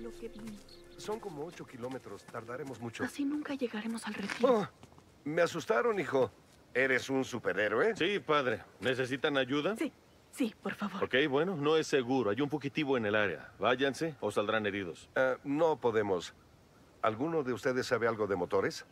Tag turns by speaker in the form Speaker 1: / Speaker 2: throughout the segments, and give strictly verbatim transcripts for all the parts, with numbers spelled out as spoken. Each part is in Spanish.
Speaker 1: lo que vi.
Speaker 2: Son como ocho kilómetros. Tardaremos mucho.
Speaker 1: Así nunca llegaremos al retiro.
Speaker 2: Oh, me asustaron, hijo. ¿Eres un superhéroe?
Speaker 3: Sí, padre. ¿Necesitan ayuda?
Speaker 1: Sí, sí, por favor.
Speaker 3: Ok, bueno, no es seguro. Hay un fugitivo en el área. Váyanse o saldrán heridos.
Speaker 2: Uh, no podemos. ¿Alguno de ustedes sabe algo de motores?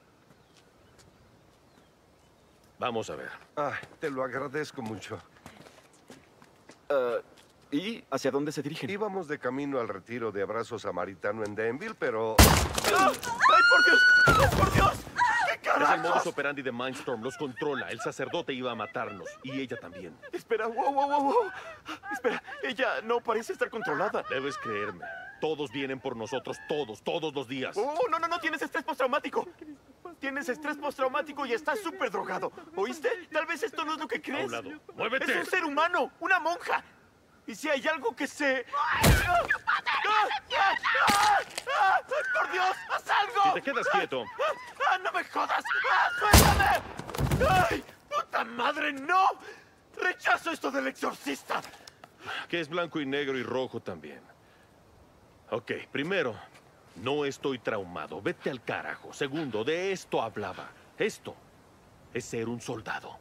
Speaker 3: Vamos a ver.
Speaker 2: Ah, te lo agradezco mucho.
Speaker 4: Uh, ¿Y hacia dónde se dirigen?
Speaker 2: Íbamos de camino al retiro de Abrazo Samaritano en Denville, pero...
Speaker 4: ¡Ah! ¡Ay, por Dios! ¡Oh, por Dios! ¿Qué
Speaker 3: Es el modus
Speaker 4: carajos?
Speaker 3: operandi de Mindstorm. Los controla. El sacerdote iba a matarnos. Y ella también.
Speaker 4: Espera, wow, wow, wow, wow. Espera, ella no parece estar controlada.
Speaker 3: Debes creerme. Todos vienen por nosotros. Todos. Todos los días.
Speaker 4: Oh, no, no, no, tienes estrés postraumático. Tienes estrés postraumático y estás súper drogado. ¿Oíste? Tal vez esto no es lo que crees.
Speaker 3: A un lado. ¡Muévete!
Speaker 4: Es un ser humano, una monja. Y si hay algo que se... ¡Ay, ¡Ah! ¡Ah! ¡Ah! ¡Ah! ¡Por Dios! ¡Haz algo!
Speaker 3: Si te quedas quieto.
Speaker 4: ¡Ah! ¡No me jodas! ¡Ah! ¡Suéltame! ¡Ay! ¡Puta madre, no! ¡Rechazo esto del exorcista!
Speaker 3: Que es blanco y negro y rojo también. Ok, primero, no estoy traumado. Vete al carajo. Segundo, de esto hablaba. Esto es ser un soldado.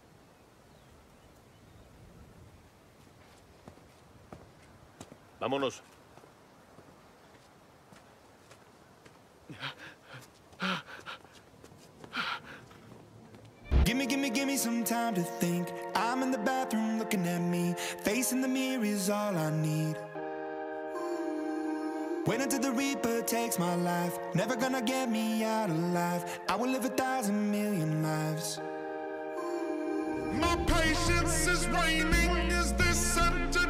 Speaker 3: Vámonos.
Speaker 5: Gimme, gimme, gimme some time to think. I'm in the bathroom looking at me. Facing the mirror is all I need. Wait until the Reaper takes my life. Never gonna get me out alive. I will live a thousand million lives.
Speaker 6: My patience is waning. Is this a